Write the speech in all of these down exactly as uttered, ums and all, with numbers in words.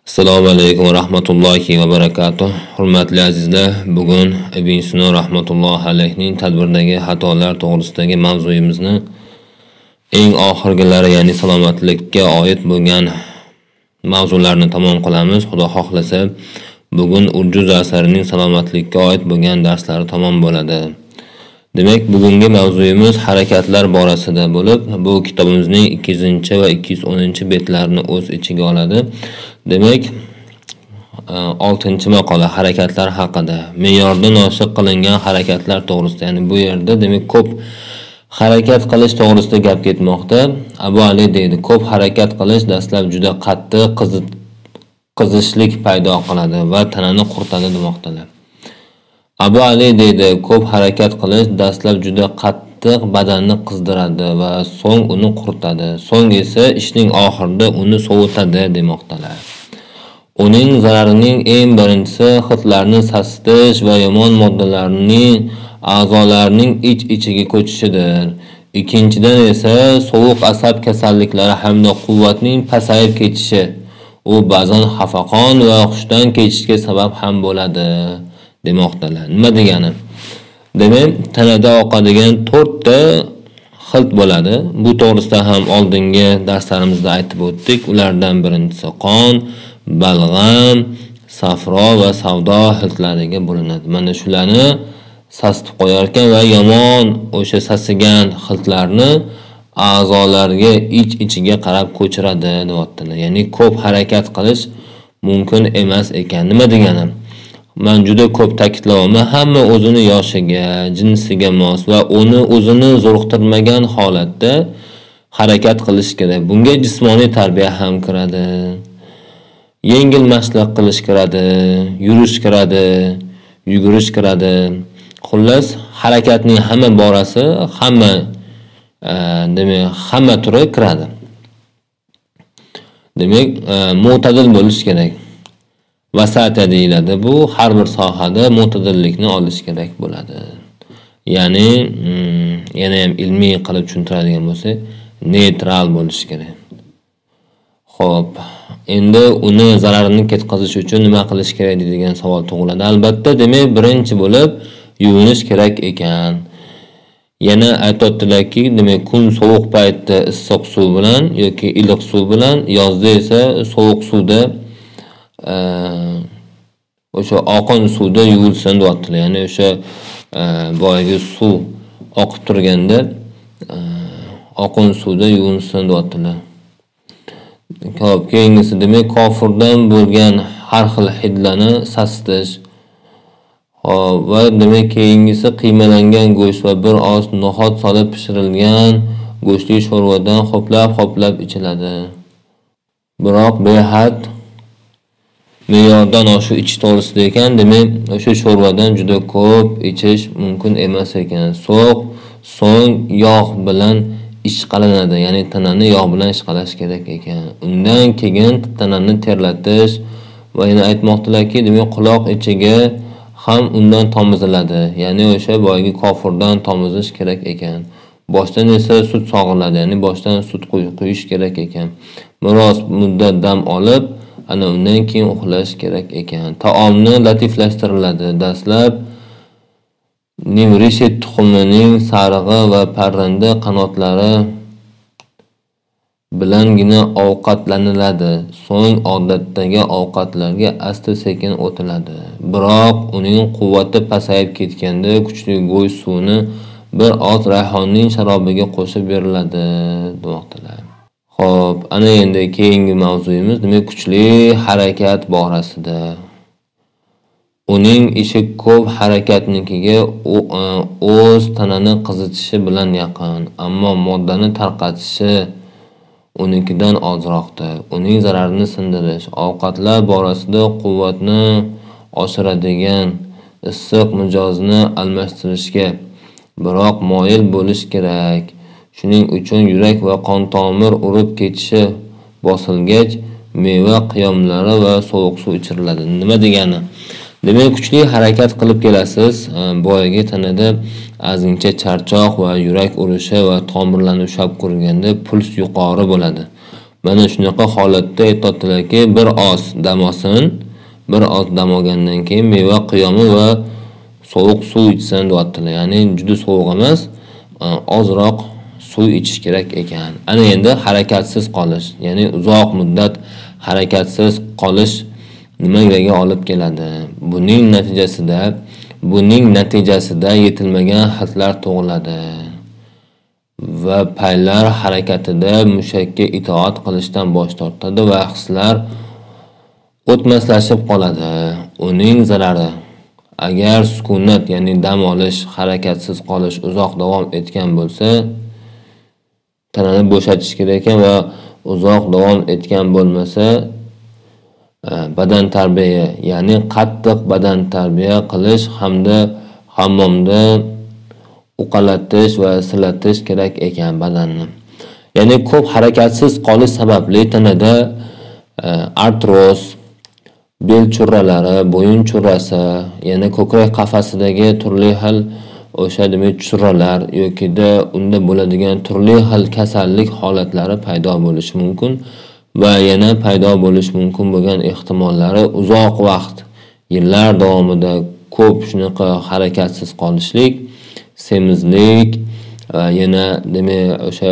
Assalomu alaykum va rahmatullohi va barakatuh. Hurmatli azizlar, bugun Ibn Sino rahmatullohi alayhining tadbirdagi xatolar to'g'risidagi mavzuyimizni eng oxirgilari, ya'ni salomatlikka oid bo'lgan mavzularni tamom qilamiz. Xudo xohlasa, bugun Urjuz asarining salomatlikka oid bo'lgan darslari tamom bo'ladi. Demak, bugungi mavzuyimiz harakatlar borasida bo'lib, bu kitobimizning ikki yuz va ikki yuz o'ninchi betlarini o'z ichiga oladi. Demak, oltinchi maqola harakatlar haqida. Me'yordan oshiq qilingan harakatlar to'g'risida, ya'ni bu yerda demak ko'p harakat qilish to'g'risida gap ketmoqda. Abu Ali deydi, ko'p harakat qilish dastlab juda qattiq qizishlik paydo qiladi va tanani quritadi demoqdalar. Abu Ali deydi, ko'p harakat qilish dastlab juda qattiq badanni qizdiradi va so'ng uni quritadi. So'ng esa ishning oxirida uni sovutadi demoqdalar. Uning zararining eng birinchisi hidlarni sasitish va yomon moddalarning a'zolarning ich-ichiga ko'chishidir. Ikkinchidan esa sovuq asab kasalliklari hamda quvvatning pasayib ketishi. U ba'zan xafaqon va hushdan ketishga sabab ham bo'ladi demoqdalar. Nima degani? Demak, tanada oqadigan to'rtta xilt bo'ladi. Bu to'g'risida ham oldingi darslarimizda aytib o'tdik. Ulardan birinchisi qon, balg'am, safro va savdo xiltlariga bo'linadi. Mana shularni sasitib qo'yar ekan va yomon o'sha sasigan xiltlarni a'zolarga ich-ichiga qarab ko'chiradi deyaptilar. Ya'ni ko'p harakat qilish mumkin emas ekan. Nima degani? Men juda ko'p ta'kidlayman, hamma o'zini yoshiga, jinsiga mos va uni o'zini zo'riqtirmagan holatda harakat qilish kerak. Bunga jismoniy tarbiya ham kiradi. Yengil mashqlar qilish kiradi, yurish kiradi, yugurish kiradi. Xullas, harakatning hamma borasi, hamma demak, hamma turi kiradi. Demak, mo'tadil bo'lish kerak. Vasata deyiladi. Bu har bir sohada mo'tadillikni olish kerak bo'ladi. Ya'ni, yana ham ilmiy qilib tushuntiradigan bo'lsak, neytral bo'lish kerak. Xo'p, endi uni zararini ketkazish uchun nima qilish kerak degan savol tug'iladi. Albatta, demak, birinchi bo'lib yuvinish kerak ekan. Yana aytibdilarki, demak, kun sovuq paytda issiq suv bilan yoki iliq suv bilan, yozda esa sovuq suvda o'sha oqon suvda yuvilsin deyaptilar. Ya'ni o'sha boyagi suv oqib turganda oqon suvda yuvinsin deyaptilar. Xo'p, keyingisi demak kofirdan bo'lgan har xil hidlarni sasitish. Xo'p, va demak keyingisi qiymalangan go'sht va bir oz no'xat solib pishirilgan go'shtli sho'rvadan xo'plab-xo'plab ichiladi. Biroq behad me'yordan oshiq ichish to'g'risida ekan, demak, o'sha sho'rvadan juda ko'p ichish mumkin emas ekan. So'q, so'ng yog' bilan ishqalanadi, ya'ni tanani yog' bilan ishqalash kerak ekan. Undan keyin tanani terlatish va yana aytmoqdilarki, demak, quloq ichiga ham undan tomiziladi. Ya'ni o'sha boyagi kofirdan tomizish kerak ekan. Boshdan esa sut sog'iladi, ya'ni boshdan sut quyish kerak ekan. Biroz muddat dam olib, ana undan keyin uxlash kerak ekan. Taomni latiflashtiriladi. Dastlab Nimrishet tuxumining sarig'i va parranda qanotlari bilangina ovqatlaniladi. So'ng odatdagi ovqatlarga asta-sekin o'tiladi. Biroq uning quvvati pasayib ketganda kuchli go'sht suvini bir oz rayhonning sharobiga qo'shib beriladi demoqdalar. Xo'p, ana endi keyingi mavzuyimiz demak kuchli harakat borasida. Uning ishi ko'p harakatnikiga o'z tanani qizitishi bilan yaqin, ammo moddani tarqatishi unikidan ozroqdir. Uning zararini sindirish, ovqatlar borasida quvvatni oshiradigan issiq mijozni almashtirishga biroq moyil bo'lish kerak. Shuning uchun yurak va qon tomir urib ketishi bosilgach, meva qiyomlari va sovuq suv ichiriladi. Nima degani? Demak, kuchli harakat qilib kelasiz. Boyagi tanada ozgincha charchoq va yurak urishi va tomirlarni ushlab ko'rganda puls yuqori bo'ladi. Mana shunaqa holatda aytadilarki, bir oz dam olsin, bir oz dam olgandan keyin meva qiyomi va sovuq suv ichsin deyaptilar. Ya'ni juda sovuq emas, ozroq suv ichish kerak ekan. Ana endi harakatsiz qolish, ya'ni uzoq muddat harakatsiz qolish nimaga olib keladi? Buning natijasida buning natijasida yetilmagan xatlar tug'iladi va paylar harakatida mushakka itoat qilishdan bosh tortadi va hislar o'tmaslashib qoladi. Uning zarari: agar sukunat, ya'ni dam olish, harakatsiz qolish uzoq davom etgan bo'lsa, tanani bo'shatish kerak ekan va uzoq davom etgan bo'lmasa, badan tarbiya, ya'ni qattiq badan tarbiya qilish hamda hammomda uqalatish va silatish kerak ekan badanni. Ya'ni ko'p harakatsiz qolish sababli tanada artroz, bel churralari, bo'yin churrasi, yana ko'krak qafasidagi turli xil o'sha demak churralar yoki da unda bo'ladigan turli xil kasallik holatlari paydo bo'lishi mumkin va yana paydo bo'lish mumkin bo'lgan ehtimollari uzoq vaqt, yillar davomida ko'p shunaqa harakatsiz qolishlik, semizlik, yana demak o'sha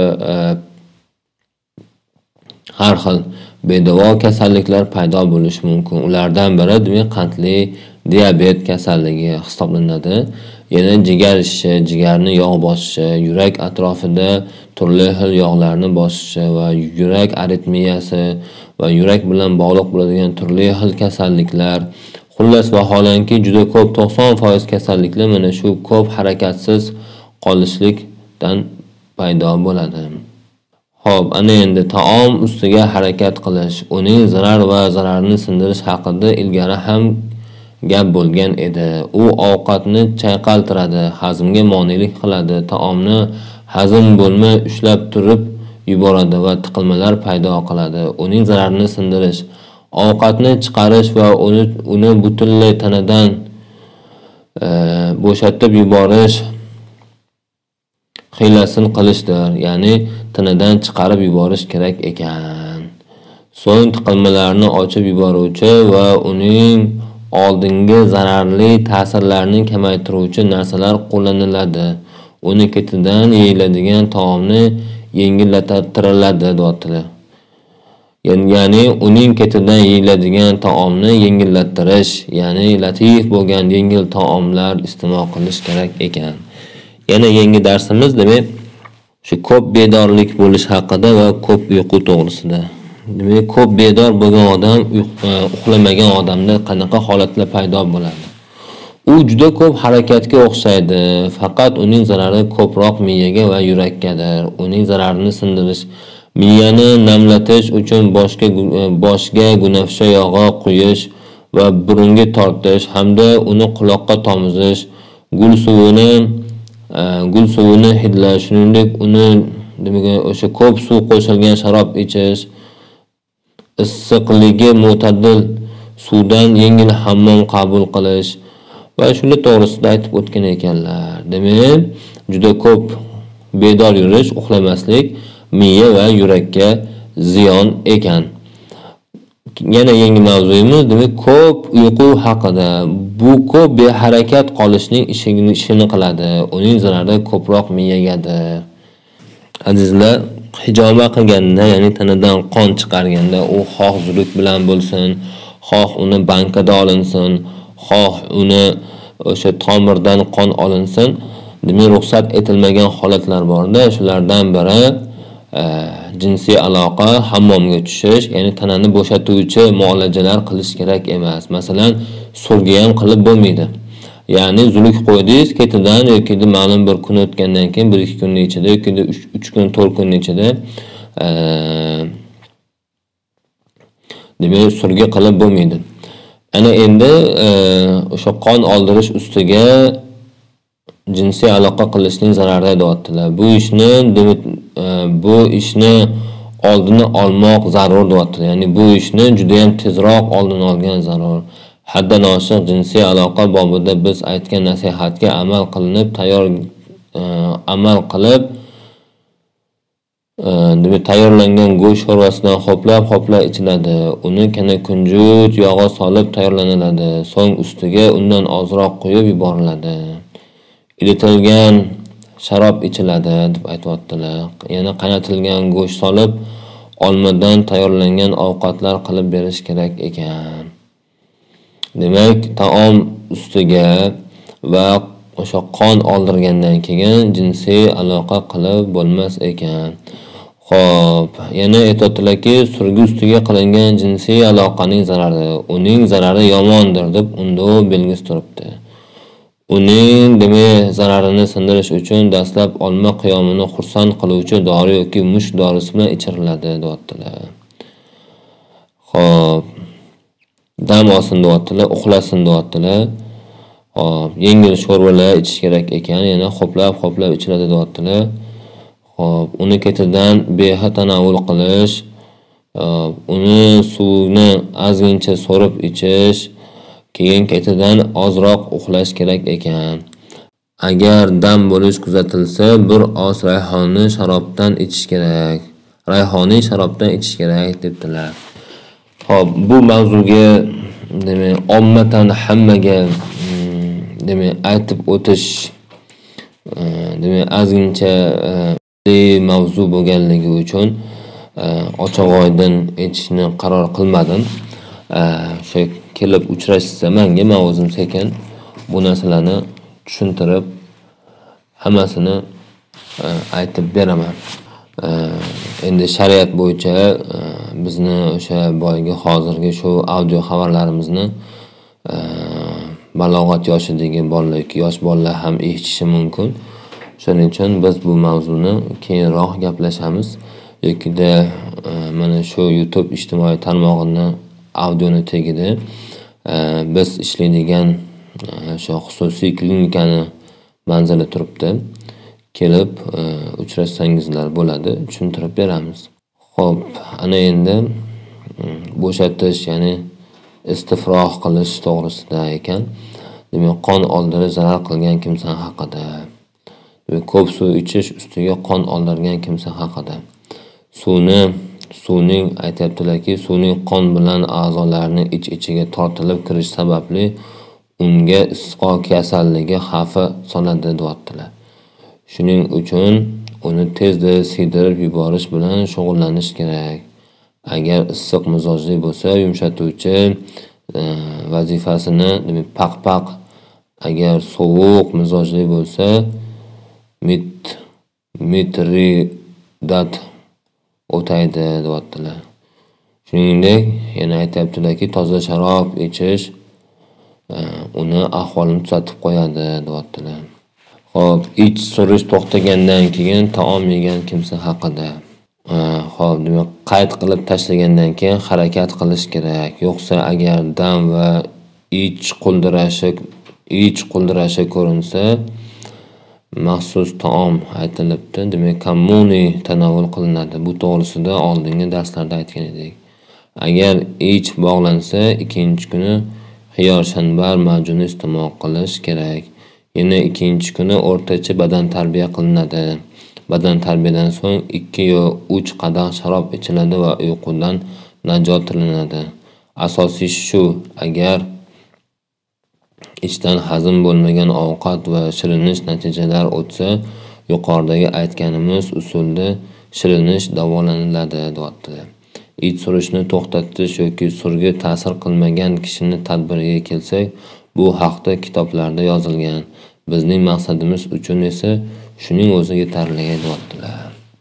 har xil bedavo kasalliklar paydo bo'lishi mumkin. Ulardan biri demak qandli diabet kasalligi hisoblanadi. Yana jigar isishi, jigarni yog' bosishi, yurak atrofida turli xil yog'larni bosishi va yurak aritmiyasi va yurak bilan bog'liq bo'ladigan turli xil kasalliklar, xullas vaholanki juda ko'p to'qson foiz kasalliklar mana shu ko'p harakatsiz qolishlikdan paydo bo'ladi. Xo'p, ana endi taom ustiga harakat qilish, uning zarar va zararini sindirish haqida ilgari ham gap bo'lgan edi. U ovqatni chayqaltiradi, hazmga monelik qiladi, taomni hazm bo'lmay ushlab turib yuboradi va tiqilmalar paydo qiladi. Uning zararini sindirish, ovqatni chiqarish va uni uni butunlay tanadan e, bo'shatib yuborish hiylasini qilishdir. Ya'ni tanadan chiqarib yuborish kerak ekan. So'ng tiqilmalarni ochib yuboruvchi va uning oldingi zararli ta'sirlarini kamaytiruvchi narsalar qo'llaniladi. Uni ketidan yeyiladigan taomni yengillattiriladi deyaptilar. Ya'ni uning ketidan yeyiladigan taomni yengillattirish, ya'ni latif bo'lgan yengil taomlar iste'mol qilish kerak ekan. Yana yangi darsimiz demak shu ko'p bedorlik bo'lish haqida va ko'p uyqu to'g'risida. Demak, ko'p bedor bo'lgan odam, uxlamagan odamda qanaqa holatlar paydo bo'ladi? U juda ko'p harakatga o'xshaydi, faqat uning zarari ko'proq miyaga va yurakkadir. Uning zararini sindirish, miyani namlatish uchun boshga boshga gunafsha yog'i quyish va burunga tortish hamda uni quloqqa tomizish, gul suvini gul suvini hidlash, shuningdek uni demak o'sha ko'p suv qo'shilgan sharob ichish, issiqligi mo'tadil suvdan yengil hammom qabul qilish va shular to'g'risida aytib o'tgan ekanlar. Demak, juda ko'p bedor yurish, uxlamaslik miya va yurakka ziyon ekan. Yana yangi mavzuyimiz demak ko'p uyqu haqida. Bu ko'p beharakat qolishning ishini ishini qiladi. Uning zarari ko'proq miyagadir. Azizlar, hijoma qilganda, ya'ni tanadan qon chiqarganda, u xoh zuluk bilan bo'lsin, xoh uni bankada olinsin, xoh uni o'sha tomirdan qon olinsin, demak ruxsat etilmagan holatlar bor-da. Shulardan biri e, jinsiy aloqa, hammomga tushish, ya'ni tanani bo'shatuvchi muolajalar qilish kerak emas. Masalan, surgi ham qilib bo'lmaydi. Ya'ni zuluk qo'ydingiz, ketidan yoki ma'lum bir kun o'tgandan keyin bir ikki kunning ichida yoki uch kun to'rt kunning ichida e, demak surgi qilib bo'lmaydi. Ana endi o'sha e, qon oldirish ustiga jinsiy aloqa qilishning zarari deyaptilar. Bu ishni demak e, bu ishni oldini olmoq zarur deyaptilar. Ya'ni bu ishni juda ham tezroq oldini olgan zarur. Haddan oshiq jinsiy aloqa bobida biz aytgan nasihatga amal qilinib, tayyor e, amal qilib demak tayyorlangan go'sht sho'rvasidan ho'plab-ho'plab ichiladi. Uni kana kunjut yog'i solib tayyorlanadi. So'ng ustiga undan ozroq qo'yib yuboriladi. Ilitilgan sharob ichiladi deb aytibdilar. Yana qaynatilgan go'sht solib olmadan tayyorlangan ovqatlar qilib berish kerak ekan. Demak, taom ustiga va o'sha qon oldirgandan keyin jinsiy aloqa qilib bo'lmas ekan. Xo'p, yana aytibdilarki, surgi ustiga qilingan jinsiy aloqaning zarari, uning zarari yomondir deb unda belgisi turibdi. Uning demak zararini sindirish uchun dastlab olma qiyomini xursand qiluvchi dori yoki mushk dorisi bilan ichiriladi deyaptilar. Xo'p, dam olsin deyaptilar, uxlasin deyaptilar. Xo'p, yengil sho'rvalar ichish kerak ekan, yana ho'plab-ho'plab ichiladi deyaptilar. Xo'p, uni ketidan behad tanovul qilish, uni suvni ozgincha so'rib ichish, keyin ketidan ozroq uxlash kerak ekan. Agar dam bo'lish kuzatilsa, bir oz rayhonni sharobdan ichish kerak. Rayhoniy sharobdan ichish kerak debdilar. Xo'p, bu mavzuga demak ommatan hammaga demak aytib o'tish demak ozgincha mavzu bo'lganligi uchun ochiq-oydin aytishni qaror qilmadim. O'sha kelib uchrashsa menga men o'zim sekin bu narsalarni tushuntirib hammasini aytib beraman. Endi shariat bo'yicha bizni o'sha boyagi hozirgi shu audio xabarlarimizni balog'at yoshidagi bolalar yoki yosh bolalar ham eshitishi mumkin. Shuning uchun biz bu mavzuni keyinroq gaplashamiz. Yokida mana shu YouTube ijtimoiy tarmog'ini audioni tagida biz ishlaydigan shu xususiy klinikani manzili turibdi. Kelib uchrashsangizlar bo'ladi, tushuntirib beramiz. Xo'p, ana endi bo'shatish, ya'ni istifroh qilish to'g'risida ekan. Demak, qon oldirish zarar qilgan kimsa haqida. Demak, ko'p suv ichish ustiga qon oldirgan kimsa haqida. Suvni suvning aytibdilarki, suvning qon bilan a'zolarning ich-ichiga tortilib kirish sababli unga isqo kasalligi xavfi soladi deyaptilar. Shuning uchun uni tezda siydirib yuborish bilan shug'ullanish kerak. Agar issiq mizojli bo'lsa, yumshatuvchi vazifasini demak paq-paq, agar sovuq mizojli bo'lsa, mit mitridat o'taydi deyaptilar. Shuningdek, yana aytibdilarki, toza sharob ichish uni ahvolini tuzatib qo'yadi deyaptilar. Xo'p, ich surish to'xtagandan keyin taom yegan kimsa haqida. Xo'p, demak, qayd qilib tashlagandan keyin harakat qilish kerak. Yo'qsa agar dam va ich quldirashi ich quldirashi ko'rinsa, maxsus taom aytilibdi. Demak, kommuni tanovul qilinadi. Bu to'g'risida oldingi darslarda aytgan edik. Agar ich bog'lansa, ikkinchi kuni xiyor shanbar majuni iste'mol qilish kerak. Yana ikkinchi kuni o'rtacha badan tarbiya qilinadi. Badan tarbiyadan so'ng ikki yo uch qadah sharob ichiladi va uyqudan najot tilanadi. Asosiy shu, agar ichdan hazm bo'lmagan ovqat va shirinish natijalar o'tsa, yuqoridagi aytganimiz usulda shirinish davolaniladi deyaptilar. Ich surishni to'xtatish yoki surga ta'sir qilmagan kishini tadbiriga kelsak, bu haqda kitoblarda yozilgan. Bizning maqsadimiz uchun esa shuning o'zi yetarli deyaptilar.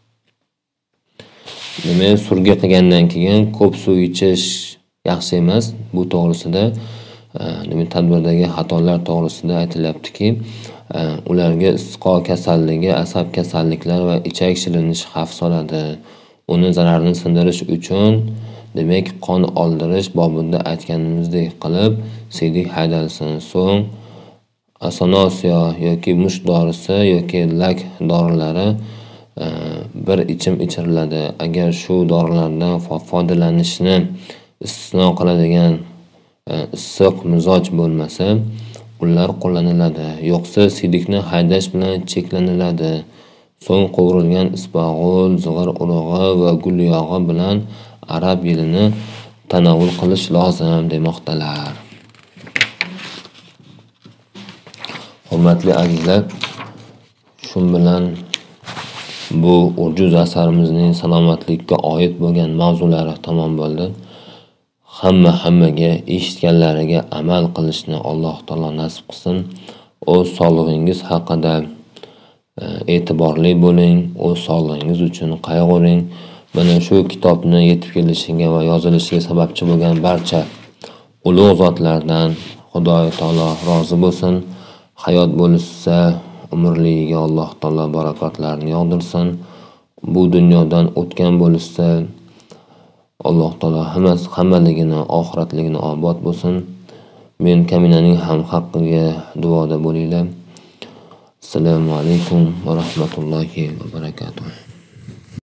Demak, surga qilgandan keyin ko'p suv ichish yaxshi emas. Bu to'g'risida demak tadbirdagi xatolar to'g'risida aytilyaptiki, ularga isqo kasalligi, asab kasalliklari va ichak shirinishi xavf soladi. Uni zararini sindirish uchun demak qon oldirish bobida aytganimizdek qilib siydik haydalsin. So'ng asanosiyo yoki mushk dorisi yoki lak dorilari bir ichim ichiriladi. Agar shu dorilardan foydalanishni istisno qiladigan issiq mizoj bo'lmasa, ular qo'llaniladi. Yo'qsa siydikni haydash bilan cheklaniladi. So'ng qovurilgan isbog'ul, zig'ir urug'i va gul yog'i bilan arab yilini tanovul qilish lozim demoqdalar. Hurmatli azizlar, shu bilan bu urjuz asarimizning salomatlikka oid bo'lgan mavzulari tamom bo'ldi. Hamma hammaga eshitganlariga amal qilishni Alloh taolo nasib qilsin. O'z sog'lig'ingiz haqida e'tiborli bo'ling, o'z sog'lig'ingiz uchun qayg'uring. Mana shu kitobni yetib kelishiga va yozilishiga sababchi bo'lgan barcha ulug' zotlardan Xudoy taolo rozi bo'lsin. Hayot bo'lsa, umrligiga Alloh taolo barakotlarni yog'dirsin. Bu dunyodan o'tgan bo'lsa, Alloh taolo hammasi hammaligini, oxiratligini obod bo'lsin. Men Kaminaning ham haqqiga duoda bo'linglar. Assalomu alaykum va rahmatullohi va barakatuh.